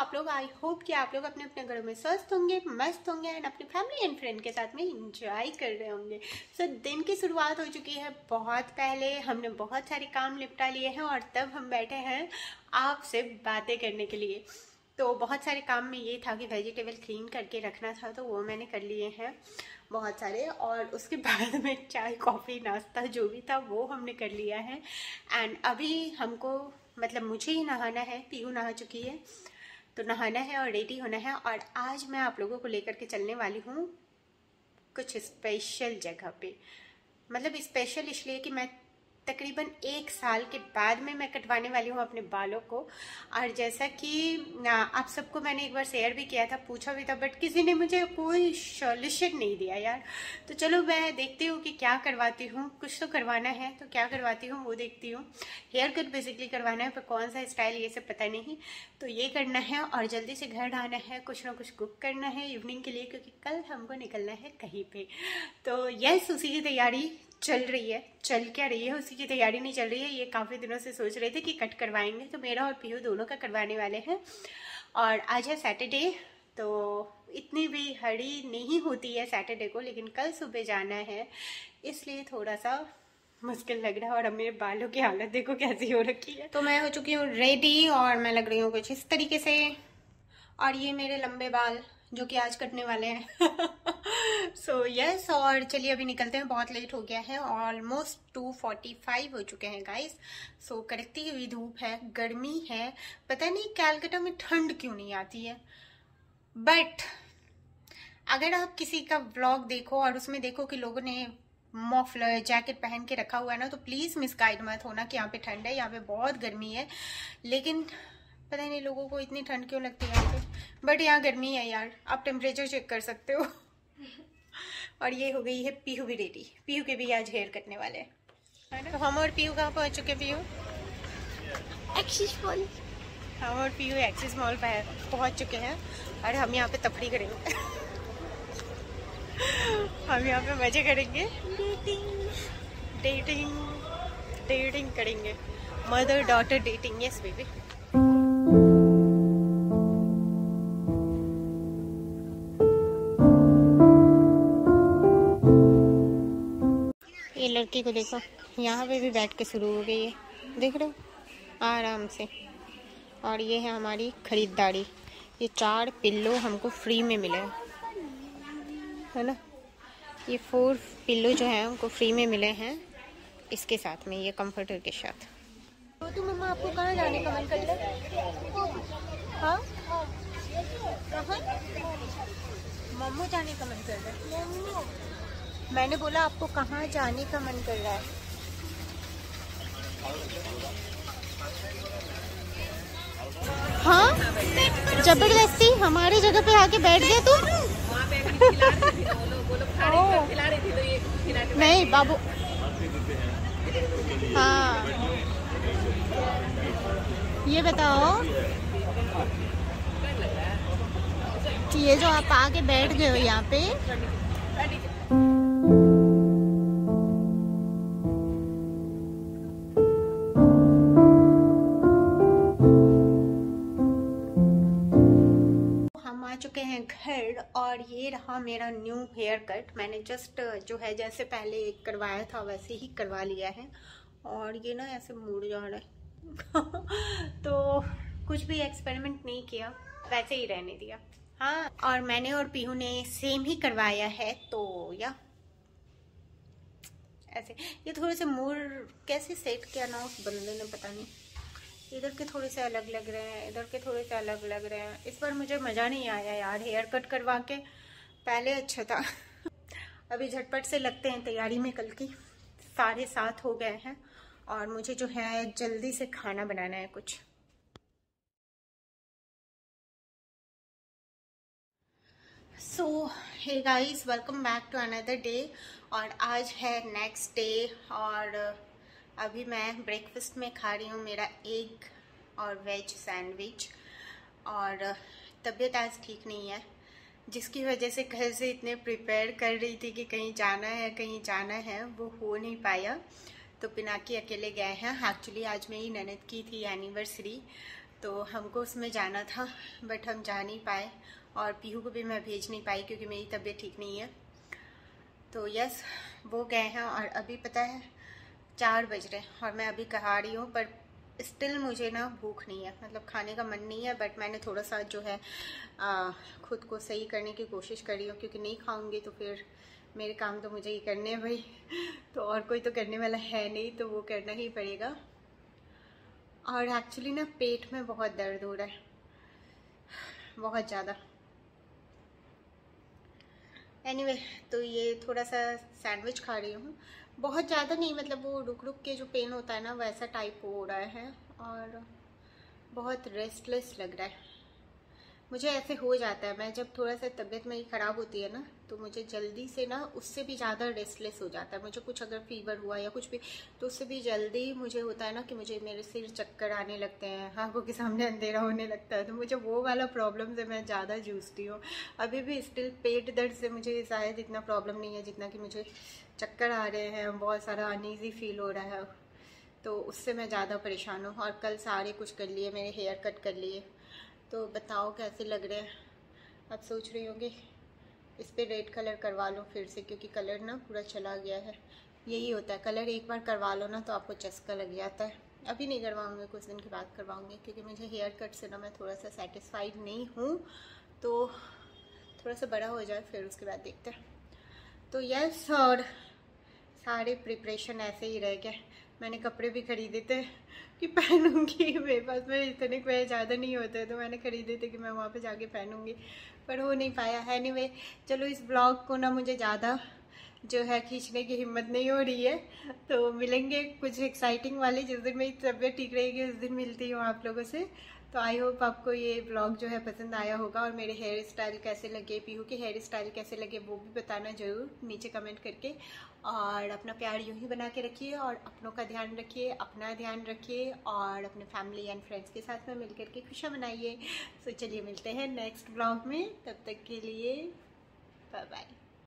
आप लोग? I hope कि आप लोग अपने अपने घरों में स्वस्थ होंगे, मस्त होंगे एंड अपनी फैमिली एंड फ्रेंड के साथ में इंजॉय कर रहे होंगे। सो दिन की शुरुआत हो चुकी है बहुत पहले, हमने बहुत सारे काम निपटा लिए हैं और तब हम बैठे हैं आपसे बातें करने के लिए। तो बहुत सारे काम में ये था कि वेजिटेबल क्लीन करके रखना था, तो वो मैंने कर लिए हैं बहुत सारे, और उसके बाद में चाय कॉफ़ी नाश्ता जो भी था वो हमने कर लिया है। एंड अभी हमको मतलब मुझे ही नहाना है, पीहू नहा चुकी है तो नहाना है और रेडी होना है। और आज मैं आप लोगों को लेकर के चलने वाली हूँ कुछ स्पेशल जगह पे। मतलब स्पेशल इसलिए कि मैं तकरीबन 1 साल के बाद में मैं कटवाने वाली हूँ अपने बालों को। और जैसा कि आप सबको मैंने एक बार शेयर भी किया था, पूछा भी था, बट किसी ने मुझे कोई सॉल्यूशन नहीं दिया यार। तो चलो मैं देखती हूँ कि क्या करवाती हूँ, कुछ तो करवाना है तो क्या करवाती हूँ वो देखती हूँ। हेयर कट बेसिकली करवाना है, पर कौन सा स्टाइल ये सब पता नहीं, तो ये करना है और जल्दी से घर आना है, कुछ ना कुछ कुक करना है इवनिंग के लिए, क्योंकि कल हमको निकलना है कहीं पे। तो यस, उसी की तैयारी चल रही है। चल क्या रही है, उसी की तैयारी नहीं चल रही है। ये काफ़ी दिनों से सोच रहे थे कि कट करवाएंगे, तो मेरा और पीहू दोनों का करवाने वाले हैं। और आज है सैटरडे, तो इतनी भी हड़ी नहीं होती है सैटरडे को, लेकिन कल सुबह जाना है इसलिए थोड़ा सा मुश्किल लग रहा है। और अब मेरे बालों की हालत देखो कैसी हो रखी है। तो मैं हो चुकी हूँ रेडी और मैं लग रही हूँ कुछ इस तरीके से। और ये मेरे लंबे बाल जो कि आज कटने वाले हैं। सो यस, और चलिए अभी निकलते हैं, बहुत लेट हो गया है, ऑलमोस्ट 2:45 हो चुके हैं गाइस। सो कड़कती हुई धूप है, गर्मी है, पता नहीं कैलकाटा में ठंड क्यों नहीं आती है। बट अगर आप किसी का व्लॉग देखो और उसमें देखो कि लोगों ने मफलर जैकेट पहन के रखा हुआ है ना, तो प्लीज मिसगाइड मत होना कि यहाँ पे ठंड है, यहाँ पे बहुत गर्मी है। लेकिन पता नहीं लोगों को इतनी ठंड क्यों लगती है यहाँ पे, बट यहाँ गर्मी है यार, आप टेम्परेचर चेक कर सकते हो। और ये हो गई है पीहू भी रेडी, पीहू के भी आज हेयर कटने वाले हैं। तो हम और पीहू कहाँ पहुँच चुके? पीहू एक्सिस मॉल, हम और पीहू एक्सिस मॉल पहुँच चुके हैं और हम यहाँ पे तफरी करेंगे। हम यहाँ पे मजे करेंगे, डेटिंग डेटिंग करेंगे, mother daughter dating. Yes baby. ये लड़की को देखो, यहाँ पे भी बैठ के शुरू हो गई है, देख रहे हो, आराम से। और ये है हमारी खरीदारी, ये 4 पिल्लो हमको फ्री में मिले है ना। ये 4 पिल्लो जो है हमको फ्री में मिले हैं इसके साथ में, ये कंफर्टर के साथ। तो मम्मा आपको कहाँ जाने का मन कर रहा है? हाँ, कहाँ मम्मू जाने का मन कर रहा है? मैंने बोला आपको कहाँ जाने का मन कर रहा है? हाँ, जबरदस्ती हमारी जगह पे आके बैठ गए तुम। नहीं बाबू, हाँ ये बताओ कि ये जो आप आके बैठ गए हो यहाँ पे, चुके हैं घर। और ये रहा मेरा न्यू हेयर कट, मैंने जस्ट जो है जैसे पहले करवाया था वैसे ही करवा लिया है। और ये ना ऐसे मुड़ जा रहा है। तो कुछ भी एक्सपेरिमेंट नहीं किया, वैसे ही रहने दिया। हाँ, और मैंने और पीहू ने सेम ही करवाया है, तो या ऐसे ये थोड़े से मुड़ कैसे सेट किया ना उस बंदे ने, पता नहीं, इधर के थोड़े से अलग लग रहे हैं, इधर के थोड़े से अलग लग रहे हैं। इस बार मुझे मज़ा नहीं आया यार हेयर कट करवा के, पहले अच्छा था। अभी झटपट से लगते हैं तैयारी में, कल की 7:30 हो गए हैं और मुझे जो है जल्दी से खाना बनाना है कुछ। So hey guys, welcome back to another day. और आज है नेक्स्ट डे और अभी मैं ब्रेकफास्ट में खा रही हूँ मेरा एग और वेज सैंडविच। और तबीयत आज ठीक नहीं है, जिसकी वजह से घर से इतने प्रिपेयर कर रही थी कि कहीं जाना है कहीं जाना है, वो हो नहीं पाया। तो पिनाकी अकेले गए हैं। एक्चुअली आज मेरी ननद की थी एनिवर्सरी, तो हमको उसमें जाना था बट हम जा नहीं पाए, और पीहू को भी मैं भेज नहीं पाई क्योंकि मेरी तबीयत ठीक नहीं है। तो यस, वो गए हैं और अभी पता है 4 बज रहे हैं और मैं अभी कहा रही हूँ, पर स्टिल मुझे ना भूख नहीं है, मतलब खाने का मन नहीं है। बट मैंने थोड़ा सा जो है खुद को सही करने की कोशिश कर रही हूँ, क्योंकि नहीं खाऊंगी तो फिर मेरे काम तो मुझे ही करने हैं भाई। तो और कोई तो करने वाला है नहीं, तो वो करना ही पड़ेगा। और एक्चुअली ना पेट में बहुत दर्द हो रहा है, बहुत ज़्यादा। एनीवे, तो ये थोड़ा सा सैंडविच खा रही हूँ, बहुत ज़्यादा नहीं, मतलब वो रुक रुक के जो पेन होता है ना वैसा टाइप हो रहा है, और बहुत रेस्टलेस लग रहा है। मुझे ऐसे हो जाता है, मैं जब थोड़ा सा तबीयत मेरी ख़राब होती है ना तो मुझे जल्दी से ना उससे भी ज़्यादा रेस्टलेस हो जाता है। मुझे कुछ अगर फीवर हुआ या कुछ भी, तो उससे भी जल्दी मुझे होता है ना कि मुझे मेरे सिर चक्कर आने लगते हैं, आंखों के सामने अंधेरा होने लगता है। तो मुझे वो वाला प्रॉब्लम से मैं ज़्यादा जूझती हूँ। अभी भी स्टिल पेट दर्द से मुझे शायद इतना प्रॉब्लम नहीं है जितना कि मुझे चक्कर आ रहे हैं, बहुत सारा अनईजी फील हो रहा है, तो उससे मैं ज़्यादा परेशान हूँ। और कल सारे कुछ कर लिए, मेरे हेयर कट कर लिए, तो बताओ कैसे लग रहे हैं। अब सोच रही होंगी इस पर रेड कलर करवा लो फिर से, क्योंकि कलर ना पूरा चला गया है। यही होता है, कलर एक बार करवा लो ना तो आपको चस्का लग जाता है। अभी नहीं करवाऊंगी, कुछ दिन के बाद करवाऊंगी, क्योंकि मुझे हेयर कट से ना मैं थोड़ा सा सेटिस्फाइड नहीं हूँ। तो थोड़ा सा बड़ा हो जाए फिर उसके बाद देखते हैं। तो यस, और सारे प्रिपरेशन ऐसे ही रह गए। मैंने कपड़े भी खरीदे थे कि पहनूंगी, मेरे पास में इतने कोई ज़्यादा नहीं होते, तो मैंने खरीदे थे कि मैं वहाँ पे जाके पहनूंगी, पर हो नहीं पाया। एनीवे, चलो इस ब्लॉग को ना मुझे ज़्यादा जो है खींचने की हिम्मत नहीं हो रही है, तो मिलेंगे कुछ एक्साइटिंग वाले, जिस दिन मेरी तबीयत ठीक रहेगी उस दिन मिलती हूँ आप लोगों से। तो आई होप आपको ये ब्लॉग जो है पसंद आया होगा, और मेरे हेयर स्टाइल कैसे लगे, पीहू के हेयर स्टाइल कैसे लगे, वो भी बताना ज़रूर नीचे कमेंट करके। और अपना प्यार यूं ही बना के रखिए, और अपनों का ध्यान रखिए, अपना ध्यान रखिए, और अपने फैमिली एंड फ्रेंड्स के साथ में मिल करके खुशियाँ मनाइए। तो चलिए मिलते हैं नेक्स्ट ब्लॉग में, तब तक के लिए बाय बाय।